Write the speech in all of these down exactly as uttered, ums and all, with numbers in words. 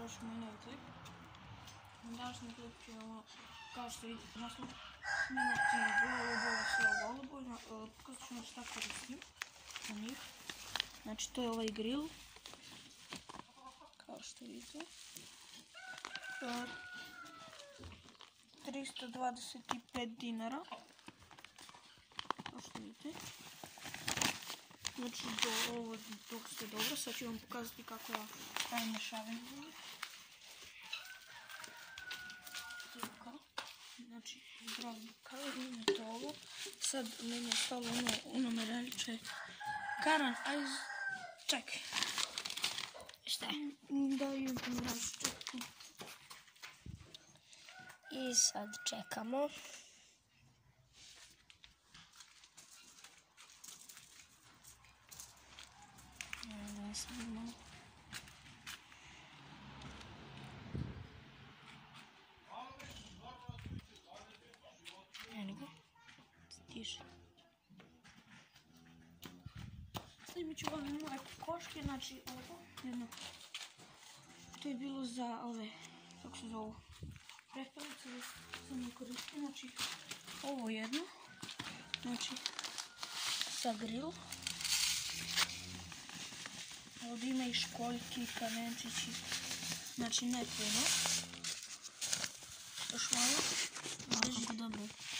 došli u moj klip. Današnji klip ćemo, kao što vidite, na smo snimati golubove, sve o golubovima. Pokazat ću vam šta koristim za njih. Znači, to je ovaj grill. Kao što vidite. tristo dvadeset pet dinara. Kao što vidite. Znači, do ovo dok ste dobro. Sad ću vam pokazati kako ja pravim mešavinu. Znači, zdravim kao imate ovo. Sad meni je stalo ono, ono me reče. Karan, ajde, čekaj. Šta je? Da, imam pomerač, čekaj. I sad čekamo. Da sad malo. Evo ga. Stiže. Snimit ću vam moje koške, znači ovo, jedno. To je bilo za ove, kako se zovu, prepelice, da sam ne koristim, znači ovo jedno, znači za grill. Ovdje ima i školjki, kamenčići, znači ne puno. Još malo. Drži dobro.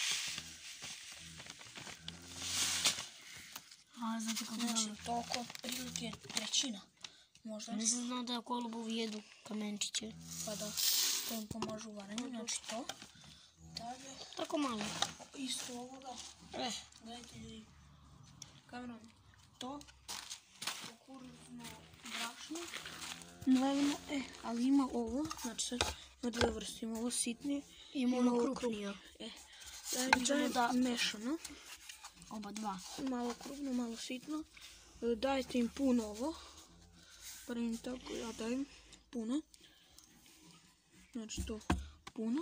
A, znate kako Znači, dobro. toliko prilike trećina. Možda. Nisam znao da golubovi jedu kamenčiće. Pa da, to im pomažu u varenju, znači to. Dalje. Tako malo. Isto ovoga. Eh. Gledajte ljudi. Kamerom. To. Kukuruzno brašno. Mlevno. E, ali ima ovo. Znači sad ima dve vrste. Ima ovo sitnije. Ima ono krupnije. E. Dajem da mešano. Oba dva. Malo krupno, malo sitno. Dajte im puno ovo. Barem tako, ja dajem puno. Znači to puno.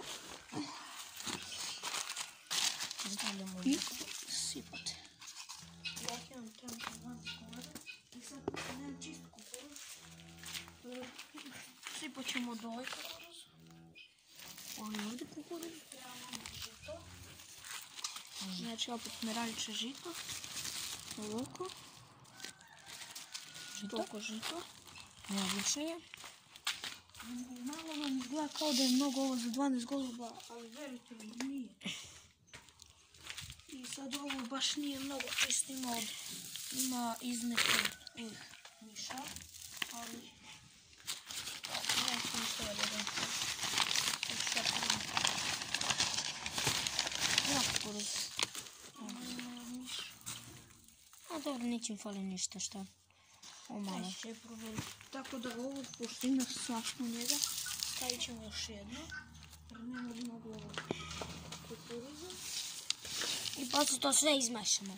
I sipate. Ja imam trenutno dvanaest komada. I sad nemam čisto kukuruz. Sipat ćemo do ovaj kukuruz. Ovo je ovdje kukuruz. Trebamo žito. Znači opet meraljiče žito. Ovako. Žito. Toliko žito. Neobično je. Malo vam izgleda kao da je mnogo ovo za dvanaest goluba, ali verujte mi, nije. I sad ovo baš nije mnogo, čisto ima od, ima između ovih miša, ali neću ništa da dodam. Ima kukuruz. A dobro, neće mi fali ništa, šta? O malo. Neće probati. Tako da ovo, pošto ima svašta njega, stavit ćemo još jedno. Jer nema mnogo ovo kukuruza. I poslije to sve izmešamo.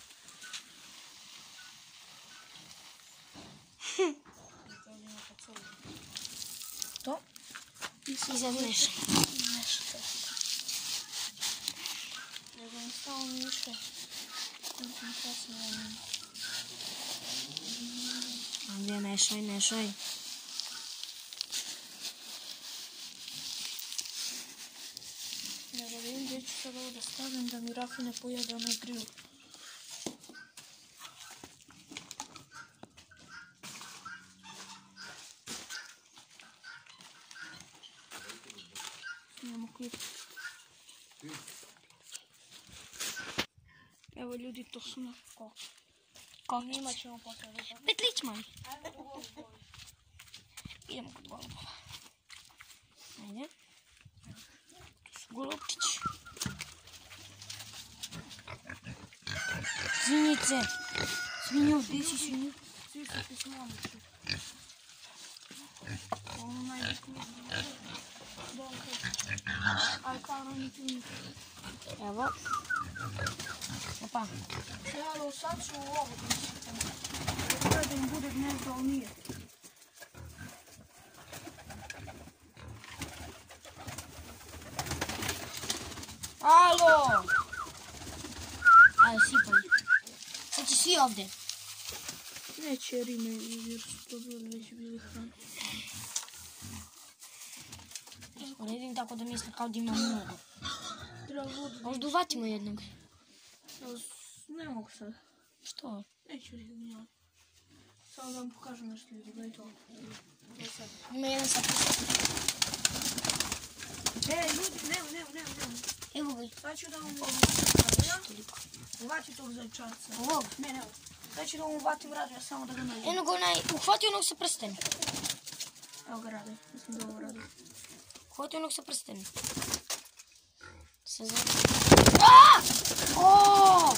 To. I sad mešamo. Mešate. Ne znam, stalo mi više. Gdje mešaj, mešaj. Ne da vidim gdje ću sad ovo da stavim da mi Rafi ne pojede onaj grill. Snimamo klip. Evo ljudi, to su na ko. Kokić. Imat ćemo potrebe. Petlić moj. Ajmo u golubovi. Idemo kod golubova. Ajde. Tu su golubčići. Svinjice. Svinju, gdje si svinju? Svi su ti smamući. Ono najbitnije. Aj, kao oni tu. Evo. Opa. Sjalo, sad ću u ovo prisjetim. Treba da im bude gnezdo, ali nije. Alo! Ajde, sipaj. Sad će svi ovdje. Neće jer ime, jer su to bili već bili hrani. tako da misle kao da ima mnogo. Treba vodu. Možda uvatimo jednog. Ne mogu sad. Što? Neću rignjati. Samo da vam pokažem nešto ljudi, gledaj to. Ima jedan sad. E, ljudi, nemo, nemo, nemo, nemo. Evo ga. Sad ću da vam Toliko. uvati tog zajčarca. Ovog? Ne, ne, sad ću da vam uvatim radio, samo da ga nađem. Eno ga onaj, uhvati onog sa prsteni. Evo ga radi, mislim da ovo radi. Uhvati onog sa prsteni. Sa zem... Aaaa! Oooo!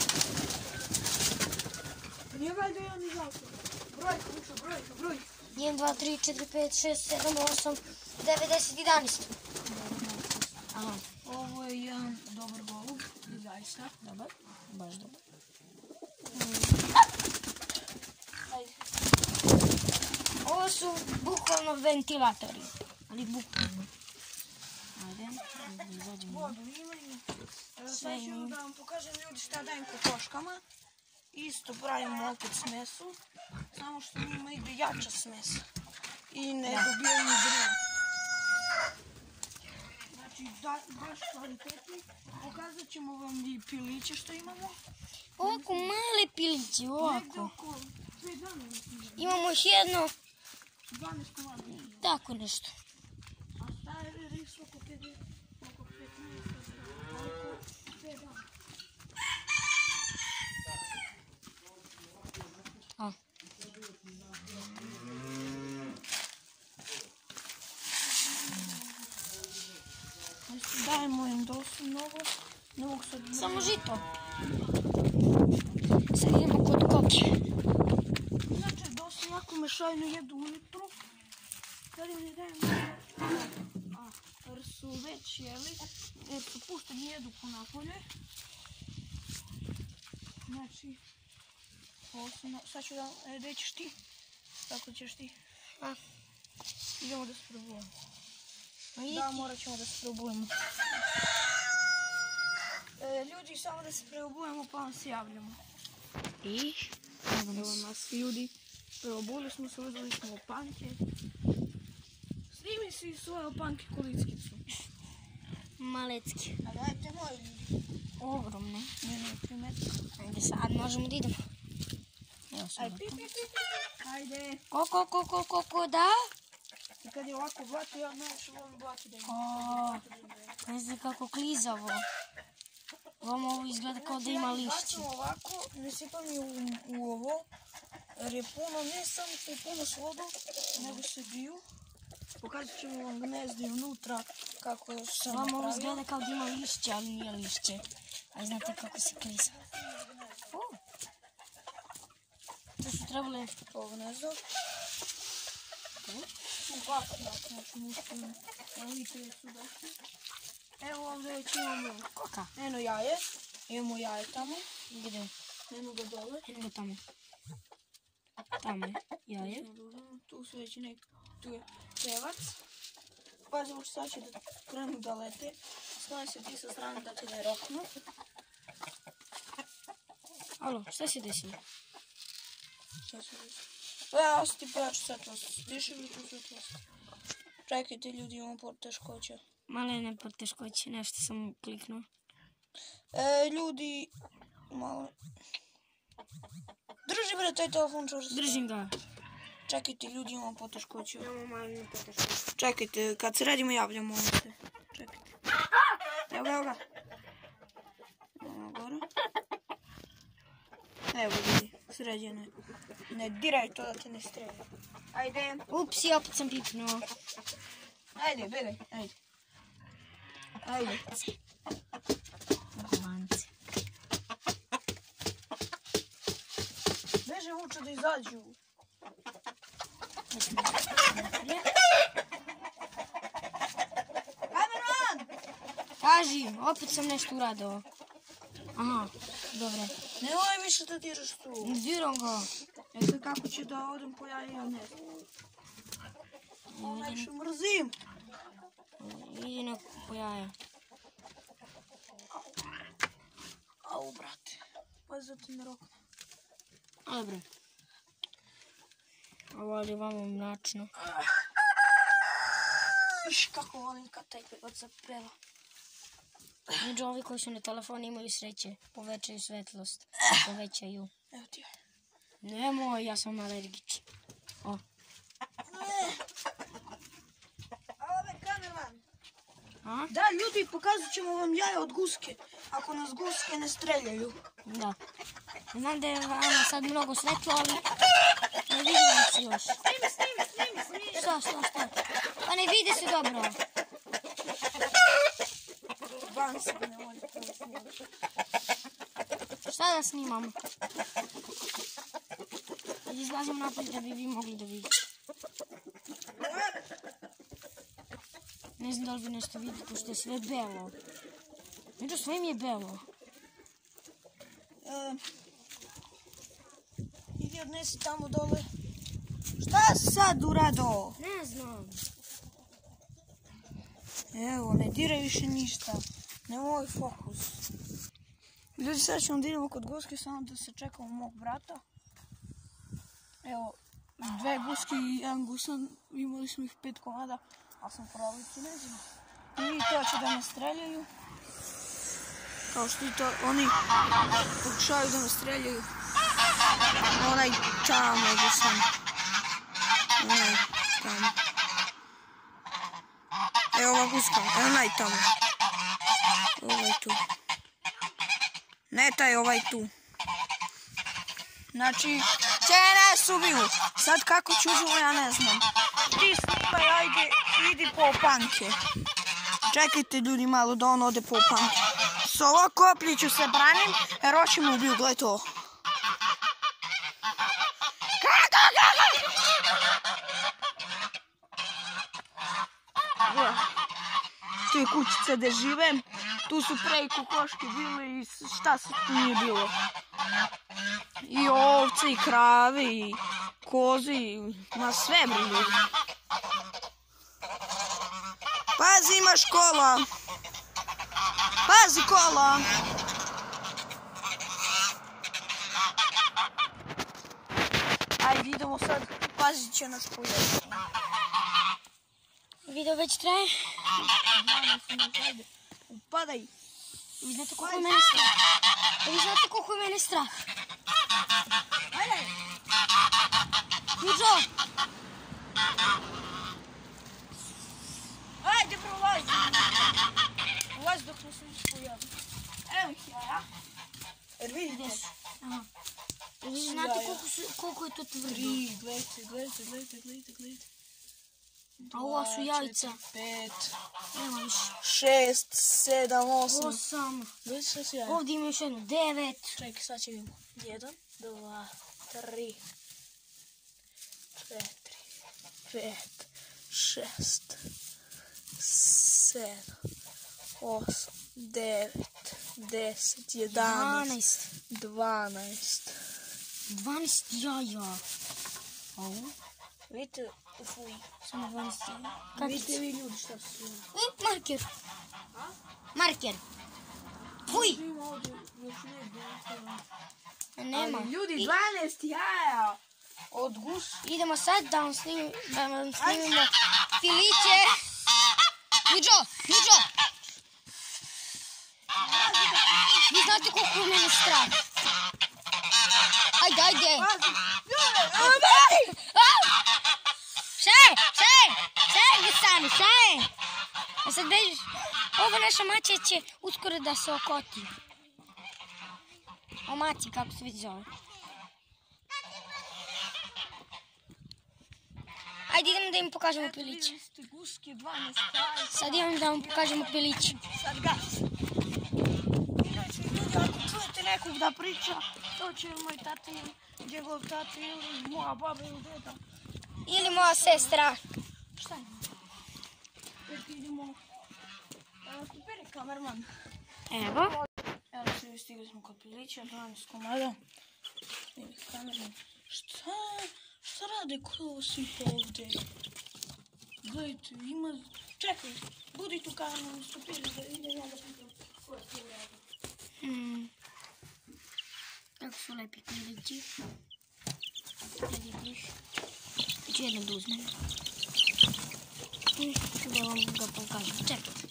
Nije valjda ja ni žalko. Brojka, ušao, brojka, brojka. jedan, dva, tri, četiri, pet, šest, sedam, osam, devet, deset, jedanaest. Aha. Ovo je jedan dobar golub, i zaista. Dobar, baš dobar. Ajde. Ovo su bukvalno ventilatori. Ali bukvalno. Ajde, izađemo. Vodu imaju. Sad ću da vam pokažem ljudi šta dajem kokoškama. Isto pravimo opet smesu. Samo što njima ide jača smesa. I ne dobijaju drvo. Znači, baš kvalitetni. Pokazat ćemo vam i piliće što imamo. Ovako male piliće, Negde ovako. oko dve dana mislim. Imamo još jedno, dvanaest komada. tako nešto. A stari ris oko pedeset, oko petnaest, oko dve dana. A. Dajemo im dosta mnogo. Ne mogu sad... Samo žito. Sad idemo kod koke. Znači, dosta onako mešajno jedu ujutru. Sad im ne dajem a, jer su već jeli, jer su pušteni jedu po napolje. Znači, ovo su na... Sad ću da... E, gdje ćeš ti? Kako ćeš ti? A. Idemo da se probujemo. Idi. Da, morat ćemo da se preobujemo. E, ljudi, samo da se preobujemo pa vam se javljamo. I? Evo nas ljudi. Preobuli smo se, uzeli smo opanke. Snimi si svoje opanke kolickicu. Malecki. A dajte moji ljudi. Ogromne. Ne, ne, tri metra. Ajde sad možemo da idemo. Evo sam Ajde, pi, pi, pi, pi. Ajde. Koliko, koliko, koliko, da? I kad je ovako blato, ja najviše volim blato da imam. O, ne znam kako klizavo. Vam ovo izgleda kao da ima lišće. Znači, ovako, ne sipam je u, u ovo, jer je puno, ne samo što je puno s vodom, nego se biju. Pokazat ćemo vam gnezdi unutra, kako sam Vam ovo napravio. izgleda kao da ima lišće, ali nije lišće. A znate kako se kliza. O, to su trebale... To gnezdo. Ovako, znači, muškine litre su došli. Evo ovdje već imamo Koka? eno jaje, imamo jaje tamo, Gdje? eno ga dole. Eno ga tamo. Tamo je jaje. Tu su već neki, tu je pevac. Pazimo što sad će da krenu da lete. Skloni se ti sa strane da će da je roknu. Alo, šta se desilo? Šta se desilo? Ja, ja sam ti pojaču svetlost. Diši li tu svetlost? Čekajte ljudi, imamo poteškoća. Malene poteškoće, nešto sam kliknuo. E, ljudi, malo... Drži bre taj telefon čvrsto. Držim ga. Čekajte ljudi, imamo poteškoća. Imamo malene poteškoće. Čekajte, kad se radimo javljamo se. Čekajte. Evo ga, evo ga. Evo gore. Evo ljudi, sređeno je. Ne diraj to da te ne strelja. Ajde. Upsi, opet sam pipnuo. Ajde, begaj, ajde. Ajde. Lance. Beže vuče da izađu. Kameran! Kaži, opet sam nešto uradio. Aha, dobro. Nemoj više da diraš tu. Diram ga. E sad kako ću da odem po jaje, ja ne znam. Ovo najviše mrzim. Idi neko po jaja. Au, brate. Pazi da ti ne rokne. Dobro. Ovo je vamo mračno. Iš, kako volim kad taj WhatsApp preva. Među ovi koji su na telefonu imaju sreće. Povećaju svetlost. Povećaju. Evo ti. Nemoj, ja sam alergičan. O. Ove kamerman. A? Da, ljudi, pokazat ćemo vam jaja od guske. Ako nas guske ne streljaju. Da. Znam da je vama sad mnogo svetlo, ali ne vidim se još. Snimi, snimi, snimi, snimi. Što, što, što? Pa ne vidi se dobro. Van se ne može to snimati. Šta da snimamo? Kad izlazim napolje da bi vi mogli da vidite. Ne znam da li vi nešto vidite, pošto je sve belo. Među sve mi je belo. E, idi odnesi tamo dole. Šta si sad urado? Ne znam. Evo, ne diraj više ništa. Nemoj fokus. Ljudi, sad ćemo da idemo kod guske, samo da se čekamo mog brata. Evo, dve guske i jedan gusan, imali smo ih pet komada, ali sam probali Kinezima. I to će da nas streljaju. Kao što i to, oni pokušavaju da nas streljaju. Onaj tamo gusan. Onaj tamo. Evo ova guska, evo onaj tamo. Ovaj tu. Ne taj, ovaj tu. Znači, će nas ubiju. Sad kako čuđemo, ja ne znam. Ti snimaj, ajde, idi po panke. Čekajte ljudi malo da on ode po panke. S ovo kopljiću se branim, jer hoće me ubiju, gledaj to. Tu je kućica gde živem. Tu su pre i kokoške bile i šta se tu nije bilo. I ovce, i krave, i koze, i ma sve bilo. Pazi, ima škola. Pazi, kola. Ajde, idemo sad. Pazit će nas pojeti. Video već traje. Upadaj. Vi znate koliko je mene strah. Vi znate koliko je mene strah. Ajde. Juđo! Ajde, prolazi. Ulazi dok ne se niš pojavio. Evo ih jaja. Jer vidite. Aha. Vi znate koliko, su, koliko je to tvrdo. Tri, gledajte, gledajte, gledajte, gledajte, gledajte. A ova su jajca. Pet, Nema više. šest, sedam, osam. Osam. Gledajte šta su jaja. Ovdje ima još jedno. Devet. Čekaj, sad će vidimo. Jedan, dva, tri, četiri, pet, šest, sedam, osam, devet, deset, jedanaest, dvanaest. Dvanaest jaja. Ovo? Vidite, ufuj. Samo dvanaest jaja. Vidite vi ljudi šta su jeli. I marker. Marker. Fuj. Ima ovdje još negdje. Nema. Ali ljudi, dvanaest jaja od gusa. Idemo sad da vam snimimo, da vam snimimo filiće. Juđo, Juđo. Vi znate koliko je mene strah. Ajde, ajde. Šta je? Šta je? Šta je, Gusani? Šta je? A sad bežiš. Ovo naša maća će uskoro da se okoti. O maci, kako se već zove. Ajde, idemo da im pokažemo piliće. Vidjeli ste guske, dvanaest jaja. Sad idemo da vam pokažemo piliće. Sad gas. Inače, ljudi, ako čujete nekog da priča, to će moj tata ili njegov tata ili moja baba ili deda. Ili moja sestra. Šta je? Tek idemo. Evo ti beri kamerman. Evo. Evo se stigli smo kod pilića, dvanaest komada. Snimi kamerman. Šta? Šta rade ko svi ovdje? Gledajte, ima... Čekaj, budi tu kamerman, stupili da idem ja da pitam ko je tu radi. Hmm. Kako su lepi pilići. Da vidiš. Ću jednom da uzmem. Hmm, dobro. vam ga pokažem. Čekajte.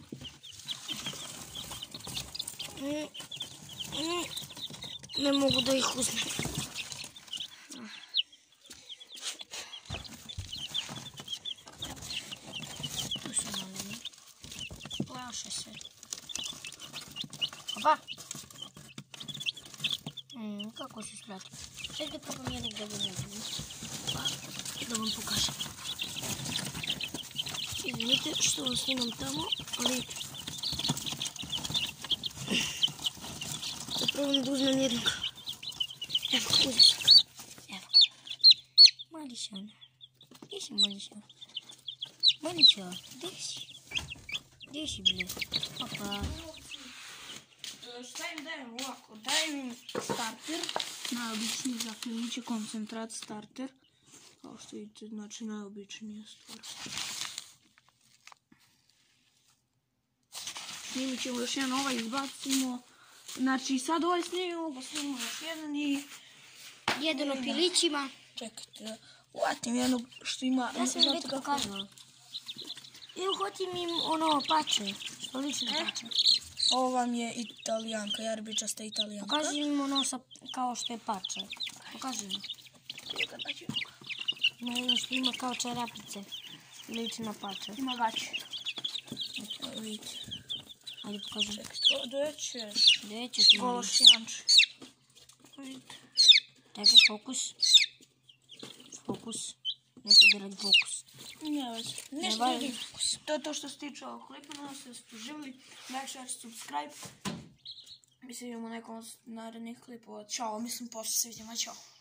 Mm, mm, Ne mogu da ih uzmem. Tu su maleni. Plaše se. Opa! Mm, kako se splati? Ček da probam jednog da ga uzmem. Da vam pokažem. Izvinite što vam snimam tamo, ali da probam da uzmem jednog. Evo ga, uzem sam ga. Evo ga. Mališan. Gdje si Mališan? Mališan, gdje si? Gdje si ble? Opa. Šta im dajem ovako? Dajem im starter, najobičniji za kliniće, koncentrat starter. Kao što vidite, znači najobičnija stvar. Snimit ćemo još jedan ovaj, izbacimo. Znači sad ovaj snimimo, pa snimimo još jedan i... Jedan o pilićima. Čekajte, uvatim jednog što ima... Ja sam već pokazala. I uhotim im ono pače, što lično pače. Ovo vam je italijanka, jarbičasta italijanka. Pokaži im ono sa, kao što je pače. Pokaži im. Ima ono što ima kao čarapice. Liči na pače. Ima gaće. Vidite. Ajde pokaži. Čekajte, gdje ćeš? Gdje ćeš mali? Gološijanče. Vidite. Čekaj, fokus. Fokus. Nešto da radi fokus. Ne veze. Nešto valja. radi fokus. To je to što se tiče ovog klipa. Nadam se da ste uživali. Like, share, subscribe. Mi se vidimo u nekom od narednih klipova. Ćao, mislim posle se vidimo. Ćao.